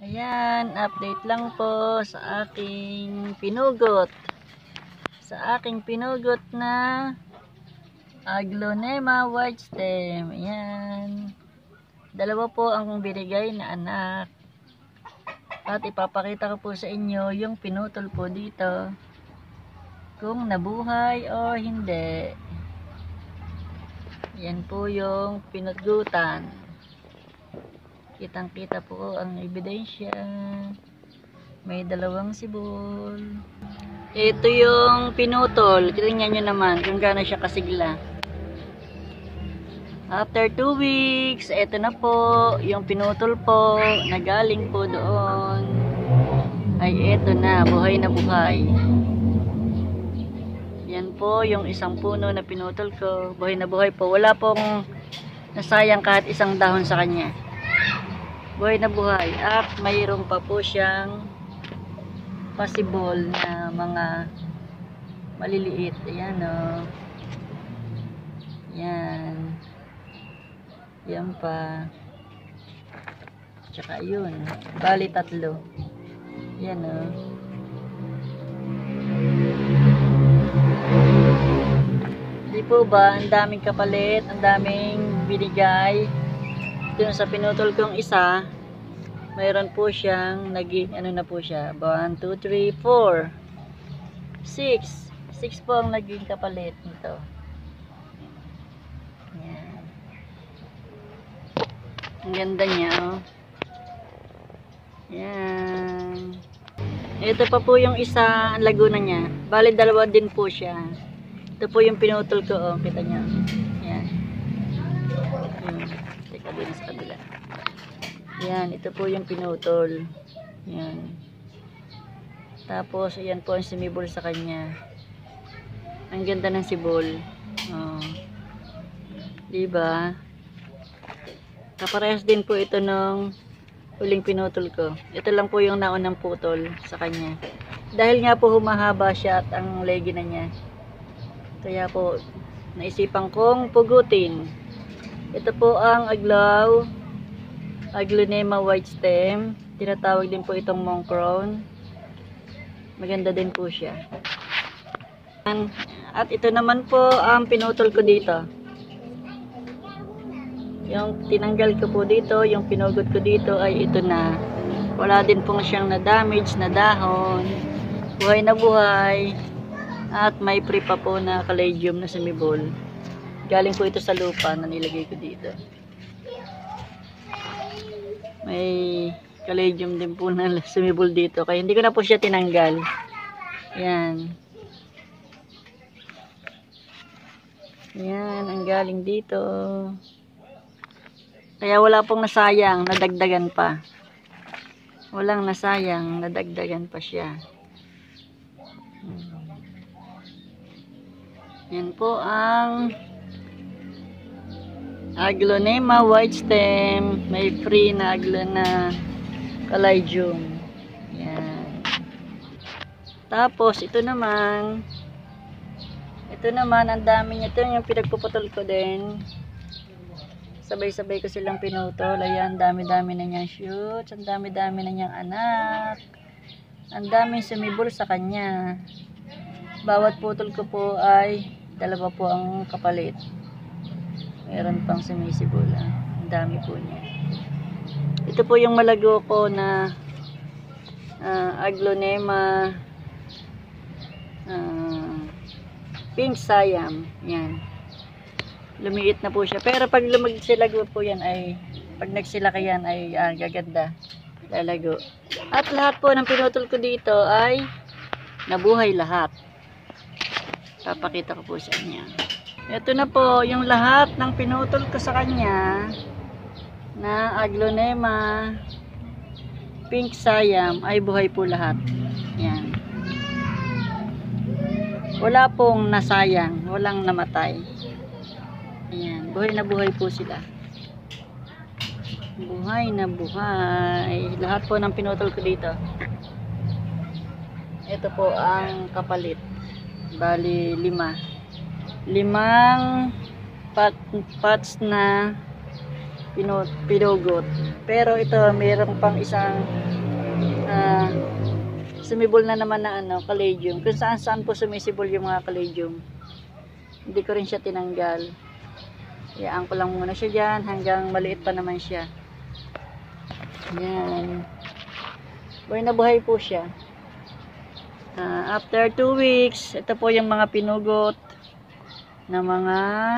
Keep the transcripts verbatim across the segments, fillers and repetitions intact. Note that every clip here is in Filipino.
Ayan, update lang po sa aking pinugot. Sa aking pinugot na Aglonema white stem. Ayan. Dalawa po ang binigay na anak. At ipapakita ko po sa inyo yung pinutol po dito. Kung nabuhay o hindi. Yan po yung pinugutan. Kitang kita po ang ebidensya. May dalawang sibol. Ito yung pinutol. Tingnan nyo naman kung gaano siya kasigla. After two weeks, ito na po yung pinutol po na galing po doon. Ay ito na, buhay na buhay. Yan po yung isang puno na pinutol ko. Buhay na buhay po. Wala pong nasayang kahit isang dahon sa kanya. Buhay na buhay. At mayroon pa po siyang possible na mga maliliit. Ayan o. Oh. Yan. Yan pa. Tsaka yun. Bali tatlo. Yan o. Oh. Di po ba? Ang daming kapalit. Ang daming binigay. Dun sa pinutol kong isa, mayroon po siyang naging, ano na po siya, one, two, three, four, six. six po ang naging kapalit nito. Yan. Ang ganda niya, oh. Yan. Ito pa po yung isa, ang laguna niya. Bali, dalawa din po siya. Ito po yung pinutol ko, oh. Kita niyo. Yan. Yan. Teka din sa kabila. Yan, ito po yung pinutol. Yan. Tapos, ayan po ang sumibol sa kanya. Ang ganda ng sibol. Oh. Diba? Kaparehas din po ito nung huling pinutol ko. Ito lang po yung naunang putol sa kanya. Dahil nga po humahaba siya at ang legi na niya. Kaya po, naisipan kong pugutin. Ito po ang aglaw, Aglonema white stem. Tinatawag din po itong monk crown. Maganda din po siya. At ito naman po ang pinutol ko dito. Yung tinanggal ko po dito, yung pinugot ko dito ay ito na. Wala din pong siyang na-damage na dahon. Buhay na buhay. At may pre pa po na caladium na sumibol. Galing po ito sa lupa na nilagay ko dito. May caladium din po na sumibol dito. Kaya hindi ko na po siya tinanggal. Yan. Yan, ang galing dito. Kaya wala pong nasayang, nadagdagan pa. Walang nasayang, nadagdagan pa siya. Yan po ang Aglonema white stem. May free na aglona caladium. Yan. Tapos ito naman, ito naman ang dami niya. Ito yung pinagpuputol ko din. Sabay-sabay ko silang pinutol. Ayan, dami-dami na niyang shoots. Ang dami-dami na niyang anak. Ang daming sumibol sa kanya. Bawat putol ko po ay dalawa po ang kapalit. Meron pang sumisibol. Ang dami po niya. Ito po yung malago ko na uh, Aglonema uh, pink siam. Yan. Lumiit na po siya. Pero pag lumagsilago po yan ay, pag nagsilaki yan ay uh, gaganda. Lalago. At lahat po ng pinutol ko dito ay nabuhay lahat. Papakita ko po sa inyo. Ito na po yung lahat ng pinutol ko sa kanya na Aglonema pink siam ay buhay po lahat. Yan. Wala pong nasayang, walang namatay. Yan, buhay na buhay po sila. Buhay na buhay. Lahat po ng pinutol ko dito. Ito po ang kapalit. Bali lima. Limang pot, pots na pinu pinugot. Pero ito, mayroon pang isang uh, sumibol na naman na ano, caladium. Kung saan saan po sumisibol yung mga caladium. Hindi ko rin siya tinanggal. Iyaan ko lang muna siya dyan hanggang maliit pa naman siya. Yan. Buhay na buhay po siya. Uh, after two weeks, ito po yung mga pinugot na mga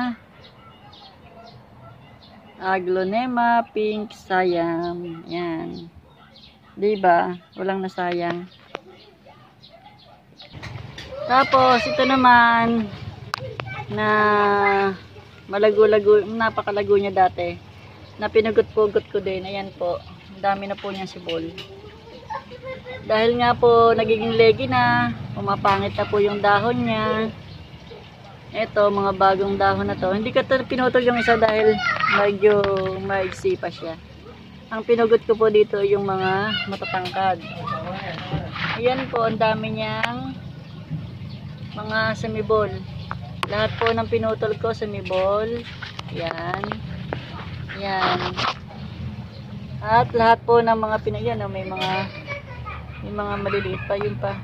Aglonema pink Siam. Yan. Diba? Walang nasayang. Tapos, ito naman na malago-lago, napakalago niya dati. Na pinugot-pugot ko din. Ayan po. Ang dami na po niyang sibol. Dahil nga po nagiging leggy na, pumapangit na po yung dahon niya. Ito, mga bagong dahon na to. Hindi ko ito pinutol yung isa dahil medyo maigsi pa siya. Ang pinugot ko po dito yung mga matatangkad. Ayan po, ang dami niyang mga semibol. Lahat po ng pinutol ko semibol. Ayan. Ayan. At lahat po ng mga pinagyan, no, may mga may mga maliliit pa, yun pa.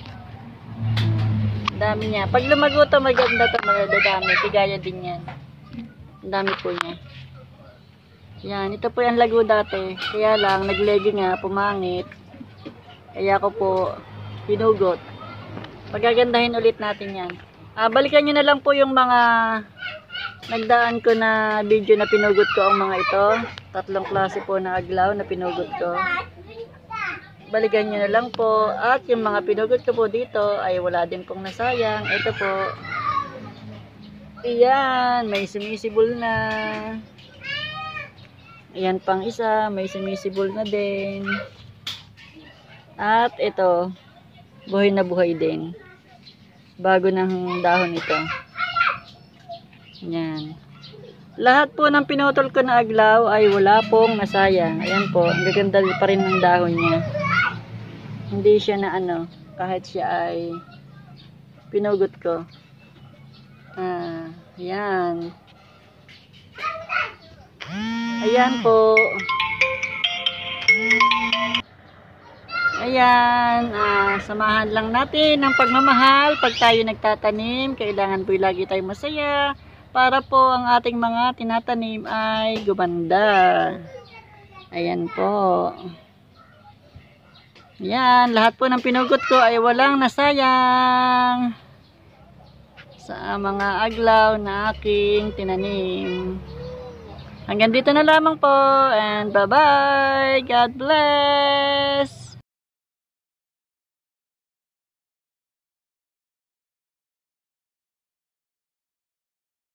Ang dami niya. Pag lumago ito, maganda ito, madadami. Tigaya din yan. Ang dami po niya. Yan, ito po yung lago dati. Kaya lang, naglegi nga, pumangit. Kaya ko po pinugot. Pagagandahin ulit natin yan. Ah, balikan nyo na lang po yung mga nagdaan ko na video na pinugot ko ang mga ito. Tatlong klase po na aglaw na pinugot ko. Balikan nyo na lang po. At yung mga pinugot ko po dito ay wala din pong nasayang. Ito po. Ayan, may sumisibol na. Ayan pang isa, may sumisibol na din. At ito, buhay na buhay din. Bago ng dahon ito. Ayan. Lahat po ng pinutol ko na aglaw ay wala pong nasayang. Ayan po, ang gaganda pa rin ng dahon niya. Hindi siya na ano, kahit siya ay pinugot ko. Ah, ayan. Ayan po. Ayan, ah, samahan lang natin ng pagmamahal. Pag tayo nagtatanim, kailangan po lagi tayong masaya para po ang ating mga tinatanim ay gumanda. Ayan po. Ayan, lahat po ng pinugot ko ay walang nasayang sa mga aglaw na aking tinanim. Hanggang dito na lamang po and bye bye. God bless.